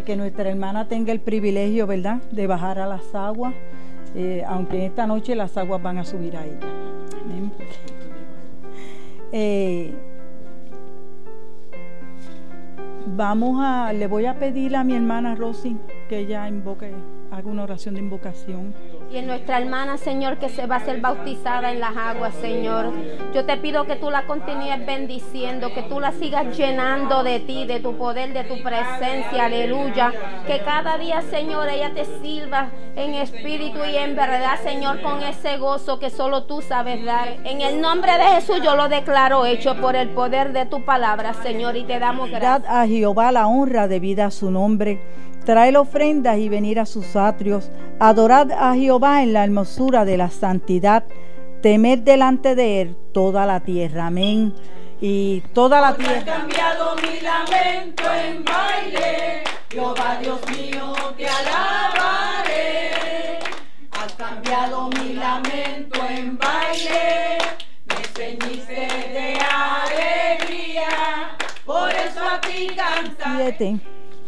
que nuestra hermana tenga el privilegio, ¿verdad?, de bajar a las aguas, aunque esta noche las aguas van a subir a ella. Amén. Le voy a pedir a mi hermana Rosy que ella haga una oración de invocación. Y en nuestra hermana, Señor, que se va a ser bautizada en las aguas, Señor, yo te pido que tú la continúes bendiciendo, que tú la sigas llenando de ti, de tu poder, de tu presencia, aleluya. Que cada día, Señor, ella te sirva en espíritu y en verdad, Señor, con ese gozo que solo tú sabes dar. En el nombre de Jesús yo lo declaro hecho por el poder de tu palabra, Señor, y te damos gracias. Dad a Jehová la honra debida a su nombre. Traed ofrendas y venid a sus atrios. Adorad a Jehová en la hermosura de la santidad. Temed delante de él toda la tierra. Amén. Y toda la tierra. Has cambiado mi lamento en baile. Jehová Dios mío, te alabaré. Has cambiado mi lamento en baile. Me ceñiste de alegría. Por eso a ti cantaré. 7.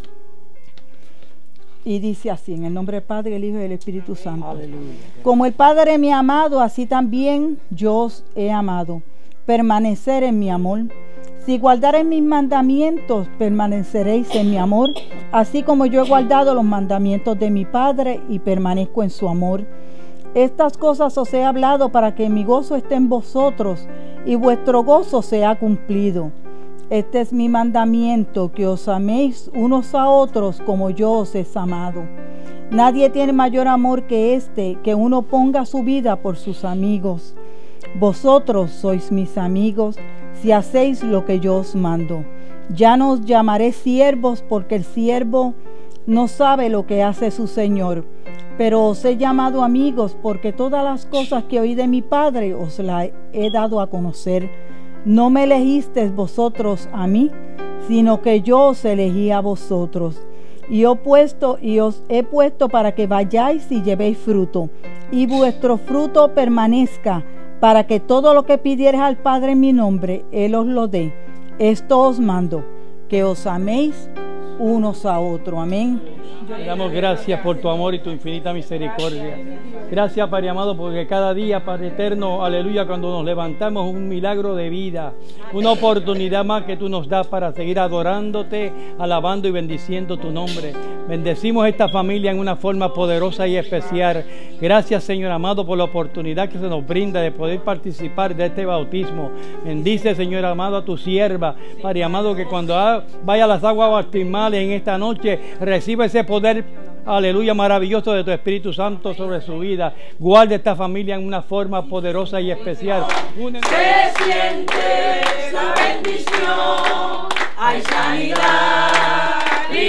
Y dice así, en el nombre del Padre, el Hijo y del Espíritu Santo. Aleluya. Como el Padre me ha amado, así también yo os he amado. Permanecer en mi amor. Si guardareis mis mandamientos, permaneceréis en mi amor, así como yo he guardado los mandamientos de mi Padre y permanezco en su amor. Estas cosas os he hablado para que mi gozo esté en vosotros y vuestro gozo sea cumplido. Este es mi mandamiento, que os améis unos a otros como yo os he amado. Nadie tiene mayor amor que este, que uno ponga su vida por sus amigos. Vosotros sois mis amigos, si hacéis lo que yo os mando. Ya no os llamaré siervos, porque el siervo no sabe lo que hace su Señor. Pero os he llamado amigos, porque todas las cosas que oí de mi Padre os las he dado a conocer. No me elegisteis vosotros a mí, sino que yo os elegí a vosotros. Y os he puesto para que vayáis y llevéis fruto, y vuestro fruto permanezca, para que todo lo que pidiereis al Padre en mi nombre, Él os lo dé. Esto os mando, que os améis unos a otros. Amén. Te damos gracias por tu amor y tu infinita misericordia. Gracias, Padre amado, porque cada día, Padre eterno, aleluya, cuando nos levantamos, un milagro de vida, una oportunidad más que tú nos das para seguir adorándote, alabando y bendiciendo tu nombre. Bendecimos esta familia en una forma poderosa y especial. Gracias, Señor amado, por la oportunidad que se nos brinda de poder participar de este bautismo. Bendice, Señor amado, a tu sierva, Padre amado, que cuando vaya a las aguas bautismales en esta noche, reciba ese poder, aleluya, maravilloso de tu Espíritu Santo sobre su vida. Guarde esta familia en una forma poderosa y especial. Se siente la bendición, hay sanidad,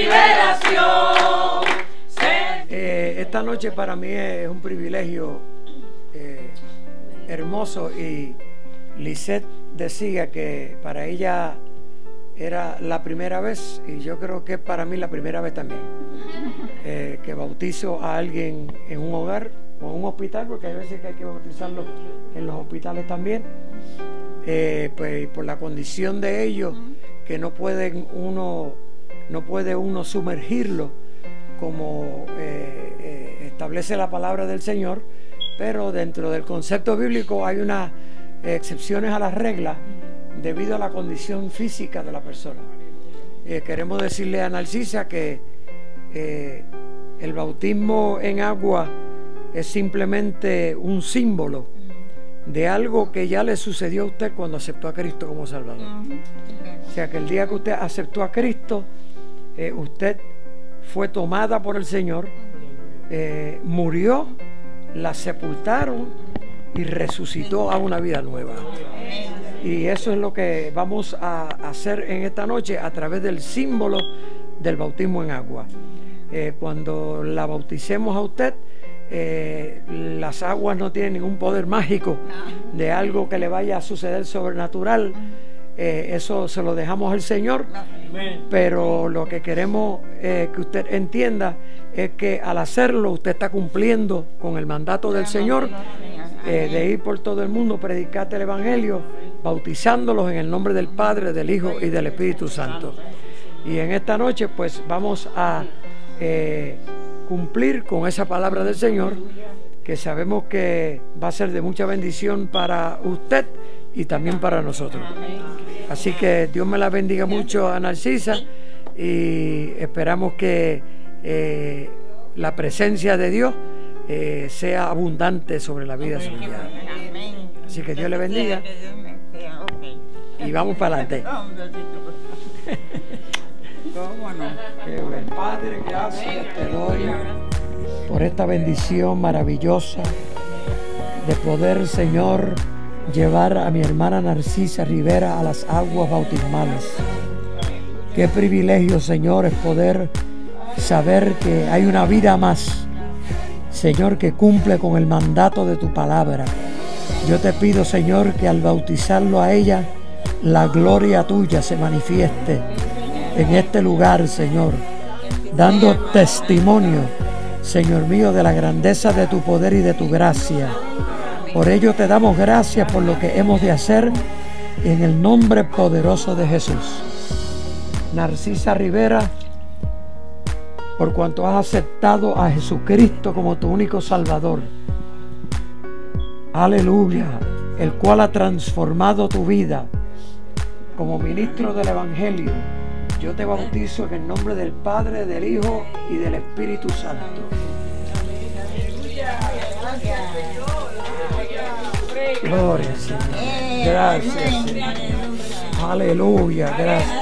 liberación. Esta noche para mí es un privilegio hermoso, y Lisette decía que para ella era la primera vez, y yo creo que para mí la primera vez también, que bautizo a alguien en un hogar o en un hospital, porque hay veces que hay que bautizarlo en los hospitales también, pues por la condición de ellos, que no puede uno sumergirlo como establece la palabra del Señor, pero dentro del concepto bíblico hay unas excepciones a las reglas debido a la condición física de la persona. Queremos decirle a Narcisa que el bautismo en agua es simplemente un símbolo de algo que ya le sucedió a usted cuando aceptó a Cristo como Salvador. O sea que el día que usted aceptó a Cristo, usted fue tomada por el Señor, murió, la sepultaron y resucitó a una vida nueva. Y eso es lo que vamos a hacer en esta noche a través del símbolo del bautismo en agua. Cuando la bauticemos a usted, las aguas no tienen ningún poder mágico de algo que le vaya a suceder sobrenatural. Eso se lo dejamos al Señor. Pero lo que queremos que usted entienda es que al hacerlo usted está cumpliendo con el mandato del Señor, de ir por todo el mundo, predicarte el Evangelio, bautizándolos en el nombre del Padre, del Hijo y del Espíritu Santo. Y en esta noche pues vamos a cumplir con esa palabra del Señor, que sabemos que va a ser de mucha bendición para usted y también para nosotros. Así que Dios me la bendiga mucho a Narcisa y esperamos que la presencia de Dios sea abundante sobre la vida suya. Así que Dios le bendiga y vamos para adelante. Qué buen Padre, gracias te doy por esta bendición maravillosa de poder, Señor, llevar a mi hermana Narcisa Rivera a las aguas bautismales. Qué privilegio, Señor, es poder saber que hay una vida más, Señor, que cumple con el mandato de tu palabra. Yo te pido, Señor, que al bautizarlo a ella, la gloria tuya se manifieste en este lugar, Señor, dando testimonio, Señor mío, de la grandeza de tu poder y de tu gracia. Por ello te damos gracias por lo que hemos de hacer en el nombre poderoso de Jesús. Narcisa Rivera, por cuanto has aceptado a Jesucristo como tu único Salvador, aleluya, el cual ha transformado tu vida como ministro del Evangelio, yo te bautizo en el nombre del Padre, del Hijo y del Espíritu Santo. Gloria, Señor. Gracias, Señor. Aleluya, gracias.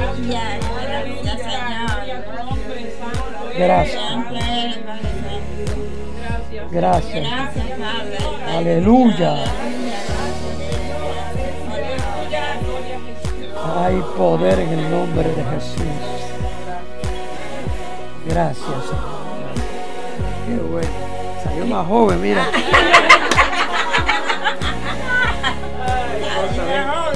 Gracias. Gracias. Aleluya. Hay poder en el nombre de Jesús. Gracias, Señor. Qué bueno. Salió más joven, mira.